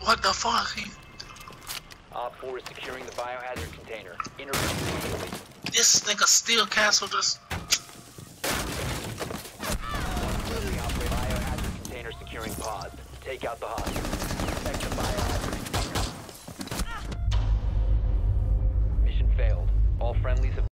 What the fuck? Op 4 is securing the biohazard container. Intervene immediately. This nigga still canceled us. Biohazard container securing pods. Take out the hostage. Protect the biohazard container. Mission failed. All friendlies have